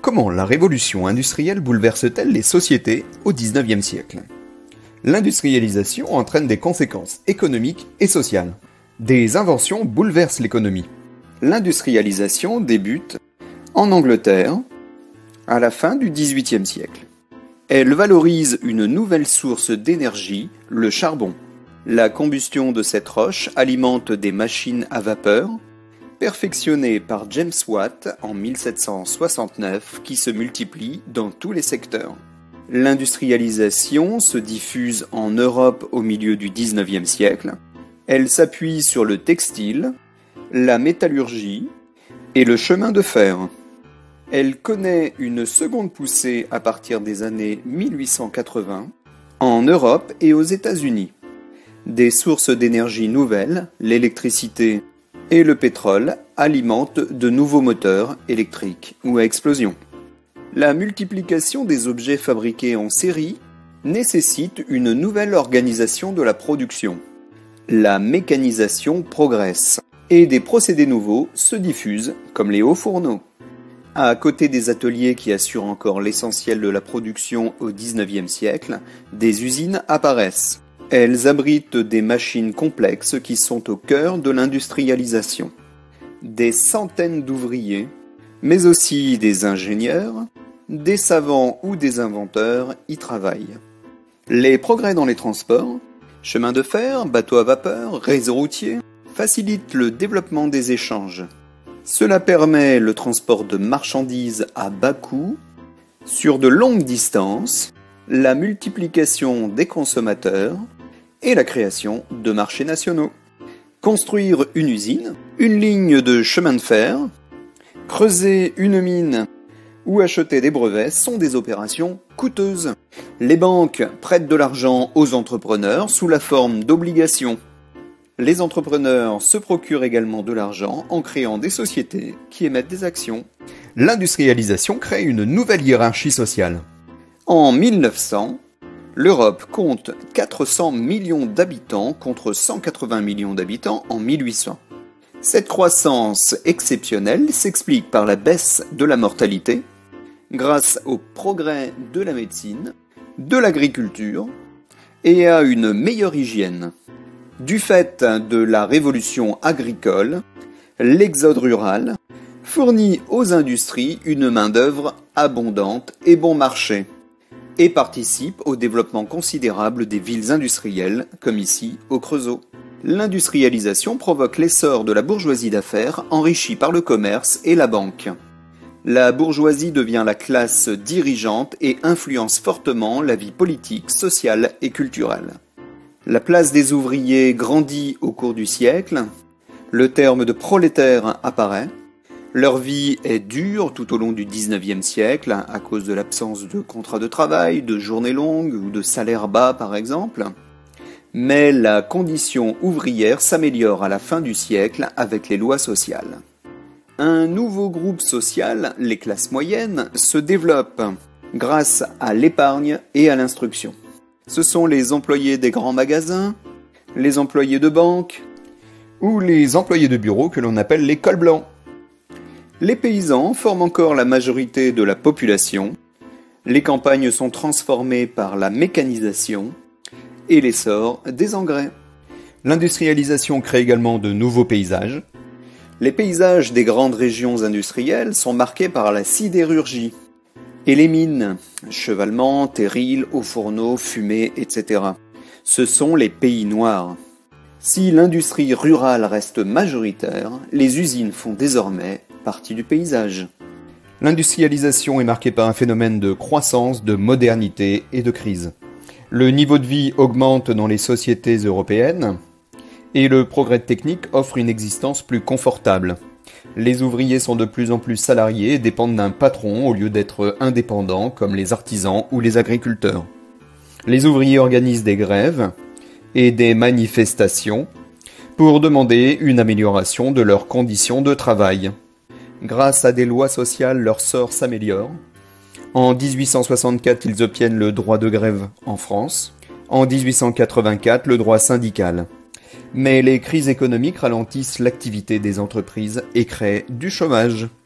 Comment la révolution industrielle bouleverse-t-elle les sociétés au XIXe siècle? L'industrialisation entraîne des conséquences économiques et sociales. Des inventions bouleversent l'économie. L'industrialisation débute en Angleterre à la fin du XVIIIe siècle. Elle valorise une nouvelle source d'énergie, le charbon. La combustion de cette roche alimente des machines à vapeur, perfectionnées par James Watt en 1769, qui se multiplient dans tous les secteurs. L'industrialisation se diffuse en Europe au milieu du XIXe siècle. Elle s'appuie sur le textile, la métallurgie et le chemin de fer. Elle connaît une seconde poussée à partir des années 1880 en Europe et aux États-Unis. Des sources d'énergie nouvelles, l'électricité et le pétrole, alimentent de nouveaux moteurs électriques ou à explosion. La multiplication des objets fabriqués en série nécessite une nouvelle organisation de la production. La mécanisation progresse et des procédés nouveaux se diffusent, comme les hauts fourneaux. À côté des ateliers qui assurent encore l'essentiel de la production au XIXe siècle, des usines apparaissent. Elles abritent des machines complexes qui sont au cœur de l'industrialisation. Des centaines d'ouvriers, mais aussi des ingénieurs, des savants ou des inventeurs y travaillent. Les progrès dans les transports, chemins de fer, bateaux à vapeur, réseaux routiers, facilitent le développement des échanges. Cela permet le transport de marchandises à bas coût, sur de longues distances, la multiplication des consommateurs et la création de marchés nationaux. Construire une usine, une ligne de chemin de fer, creuser une mine ou acheter des brevets sont des opérations coûteuses. Les banques prêtent de l'argent aux entrepreneurs sous la forme d'obligations. Les entrepreneurs se procurent également de l'argent en créant des sociétés qui émettent des actions. L'industrialisation crée une nouvelle hiérarchie sociale. En 1900, l'Europe compte 400 millions d'habitants contre 180 millions d'habitants en 1800. Cette croissance exceptionnelle s'explique par la baisse de la mortalité, grâce au progrès de la médecine, de l'agriculture et à une meilleure hygiène. Du fait de la révolution agricole, l'exode rural fournit aux industries une main-d'œuvre abondante et bon marché, et participe au développement considérable des villes industrielles, comme ici au Creusot. L'industrialisation provoque l'essor de la bourgeoisie d'affaires enrichie par le commerce et la banque. La bourgeoisie devient la classe dirigeante et influence fortement la vie politique, sociale et culturelle. La place des ouvriers grandit au cours du siècle, le terme de prolétaire apparaît, leur vie est dure tout au long du XIXe siècle à cause de l'absence de contrats de travail, de journées longues ou de salaires bas par exemple, mais la condition ouvrière s'améliore à la fin du siècle avec les lois sociales. Un nouveau groupe social, les classes moyennes, se développe grâce à l'épargne et à l'instruction. Ce sont les employés des grands magasins, les employés de banque ou les employés de bureau que l'on appelle les cols blancs. Les paysans forment encore la majorité de la population, les campagnes sont transformées par la mécanisation et l'essor des engrais. L'industrialisation crée également de nouveaux paysages. Les paysages des grandes régions industrielles sont marqués par la sidérurgie et les mines, chevalement, terrils, hauts fourneaux, fumée, etc. Ce sont les pays noirs. Si l'industrie rurale reste majoritaire, les usines font désormais partie du paysage. L'industrialisation est marquée par un phénomène de croissance, de modernité et de crise. Le niveau de vie augmente dans les sociétés européennes et le progrès technique offre une existence plus confortable. Les ouvriers sont de plus en plus salariés et dépendent d'un patron au lieu d'être indépendants comme les artisans ou les agriculteurs. Les ouvriers organisent des grèves et des manifestations pour demander une amélioration de leurs conditions de travail. Grâce à des lois sociales, leur sort s'améliore. En 1864, ils obtiennent le droit de grève en France. En 1884, le droit syndical. Mais les crises économiques ralentissent l'activité des entreprises et créent du chômage.